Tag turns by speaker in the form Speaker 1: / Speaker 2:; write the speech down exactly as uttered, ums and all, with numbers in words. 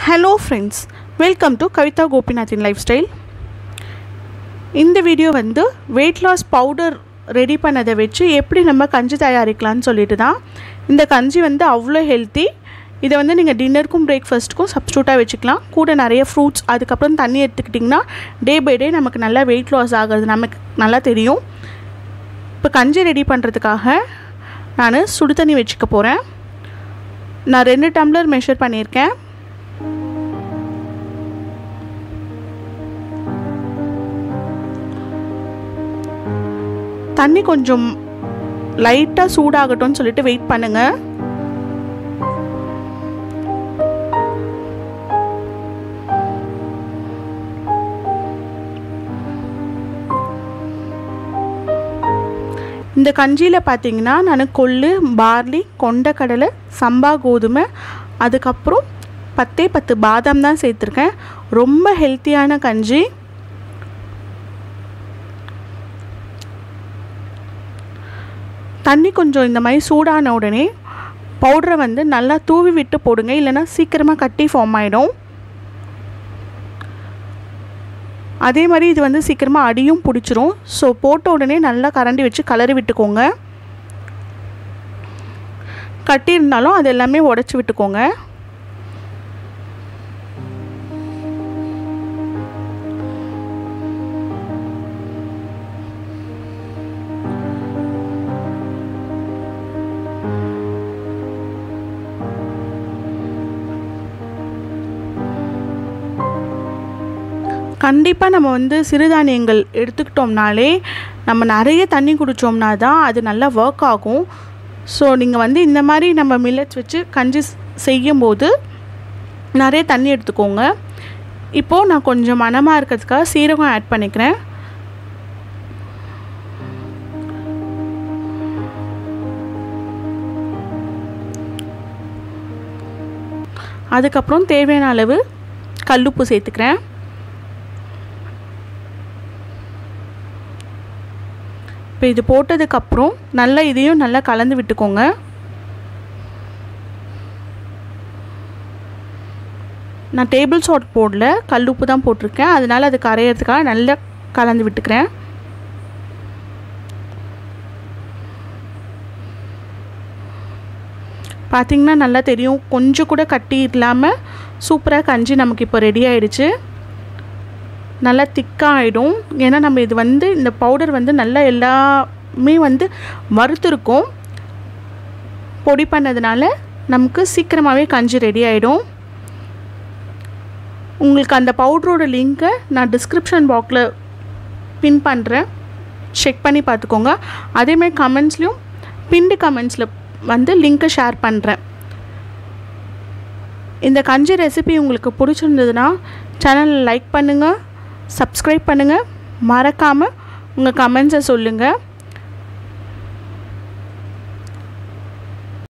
Speaker 1: Hello friends, welcome to Kavitha Gopinathin Lifestyle. இந்த video வந்து weight loss powder ready பண்ணதை வச்சு எப்படி நம்ம கஞ்சி தயாரிக்கலாம்னு சொல்லிட்டு தான். இந்த கஞ்சி வந்து அவ்வளோ ஹெல்த்தி. இதை வந்து நீங்கள் டின்னருக்கும் பிரேக்ஃபாஸ்ட்டுக்கும் சப்ஸ்டியூட்டாக வச்சுக்கலாம். கூட நிறைய ஃப்ரூட்ஸ் அதுக்கப்புறம் தண்ணி எடுத்துக்கிட்டிங்கன்னா டே பை டே நமக்கு நல்லா வெயிட் லாஸ் ஆகிறது நமக்கு நல்லா தெரியும். இப்போ கஞ்சி ரெடி பண்ணுறதுக்காக நான் சுடு தண்ணி வச்சுக்க போகிறேன். நான் ரெண்டு டம்ளர் மெஷர் பண்ணியிருக்கேன். தண்ணி கொஞ்சம் லைட்டாக சூடாகட்டும்னு சொல்லிட்டு வெயிட் பண்ணுங்க. இந்த கஞ்சியில் பார்த்தீங்கன்னா நான் கொள்ளு, பார்லி, கொண்டக்கடலை, சம்பா கோதுமை, அதுக்கப்புறம் பத்தே பத்து பாதாம் தான் சேர்த்துருக்கேன். ரொம்ப ஹெல்த்தியான கஞ்சி. தண்ணி கொஞ்சம் இந்த மாதிரி சூடான உடனே பவுடரை வந்து நல்லா தூவி விட்டு போடுங்க, இல்லைனா சீக்கிரமாக கட்டி ஃபார்ம் ஆகிடும். அதே மாதிரி இது வந்து சீக்கிரமாக அடியும் பிடிச்சிரும். ஸோ போட்ட உடனே நல்லா கரண்டி வச்சு கலரி விட்டுக்கோங்க. கட்டி இருந்தாலும் அது எல்லாமே உடச்சி விட்டுக்கோங்க. கண்டிப்பாக நம்ம வந்து சிறுதானியங்கள் எடுத்துக்கிட்டோம்னாலே நம்ம நிறைய தண்ணி குடித்தோம்னா தான் அது நல்லா ஒர்க் ஆகும். ஸோ நீங்கள் வந்து இந்த மாதிரி நம்ம மில்லட்ஸ் வச்சு கஞ்சி செய்யும்போது நிறைய தண்ணி எடுத்துக்கோங்க. இப்போது நான் கொஞ்சம் மணமாக இருக்கிறதுக்காக சீரகம் ஆட் பண்ணிக்கிறேன். அதுக்கப்புறம் தேவையான அளவு கல்லுப்பு சேர்த்துக்கிறேன். இப்போ இது போட்டதுக்கப்புறம் நல்லா இதையும் நல்லா கலந்து விட்டுக்கோங்க. நான் டேபிள் சால்ட் போடல, கல்லுப்பு தான் போட்டிருக்கேன். அதனால் அது கரையிறதுக்காக நல்லா கலந்து விட்டுக்கிறேன். பார்த்திங்கன்னா நல்லா தெரியும், கொஞ்சம் கூட கட்டி இல்லாமல் சூப்பராக கஞ்சி நமக்கு இப்போ ரெடி ஆகிடுச்சு. நல்லா திக்காக ஆகிடும். ஏன்னா நம்ம இது வந்து இந்த பவுடர் வந்து நல்லா எல்லாமே வந்து வறுத்துருக்கோம். பொடி பண்ணதுனால நமக்கு சீக்கிரமாகவே கஞ்சி ரெடி ஆகிடும். உங்களுக்கு அந்த பவுடரோட லிங்க்கை நான் டிஸ்கிரிப்ஷன் பாக்ஸில் பின் பண்ணுறேன், செக் பண்ணி பார்த்துக்கோங்க. அதேமாதிரி கமெண்ட்ஸ்லேயும் பின்டு கமெண்ட்ஸில் வந்து லிங்க்கை ஷேர் பண்ணுறேன். இந்த கஞ்சி ரெசிபி உங்களுக்கு பிடிச்சிருந்ததுன்னா சேனலை லைக் பண்ணுங்கள், சப்ஸ்கிரைப் பண்ணுங்கள், மறக்காமல் உங்கள் கமெண்ட்ஸை சொல்லுங்கள்.